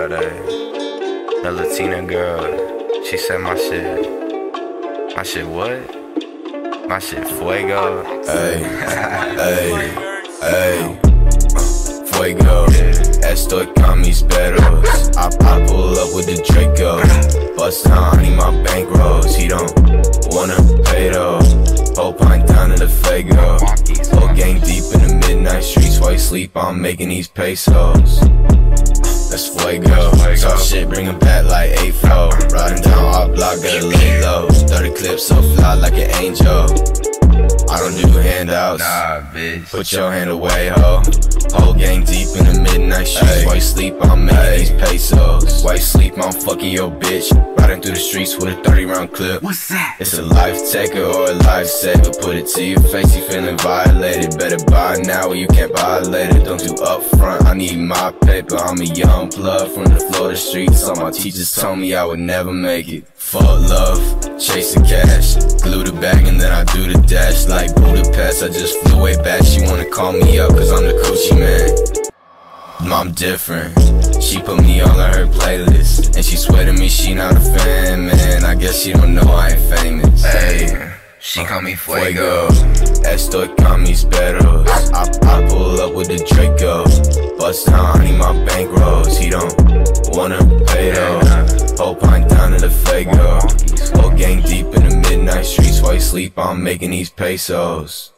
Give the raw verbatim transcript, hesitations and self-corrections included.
girl, that, the Latina girl, she said my shit, my shit what? My shit Fuego. Hey, hey, hey, uh, Fuego. Estoy con mis perros. I, I pull up with the Draco. Bust down, I need my bankrolls. He don't wanna pay though. Whole pint down to the Fuego. Whole gang deep in the midnight streets. While you sleep, I'm making these pesos. That's Fuego. Talk shit, bring 'em back like eight four. Riding down our block, gotta lay low. thirty clips so fly like an angel. I don't do handouts. Nah, bitch. Put your hand away, ho. Whole gang deep in the midnight streets. Ay. While you sleep, I'm making Ay. these pesos. While you sleep, I'm fucking your bitch. Riding through the streets with a thirty round clip. What's that? It's a life taker or a life-saver. Put it to your face, you feeling violated. Better buy now or you can't buy later. Don't do upfront, I need my paper. I'm a young blood from the Florida streets. All my teachers told me I would never make it. Fuck love, chasing cash. Glue the bag and then I do the dash. Like Budapest, I just flew way back. She wanna call me up cause I'm the coochie man. Mom different, she put me all on her playlist. And she swear to me she not a fan, man. I guess she don't know I ain't famous. Hey, she call me Fuego. Estoy con mis perros. I, I, I pull up with the Draco. Bust down, I need my bankrolls. He don't wanna pay though. Whole pint down to the Fuego. Whole gang deep in the midnight streets. While you sleep, I'm making these pesos.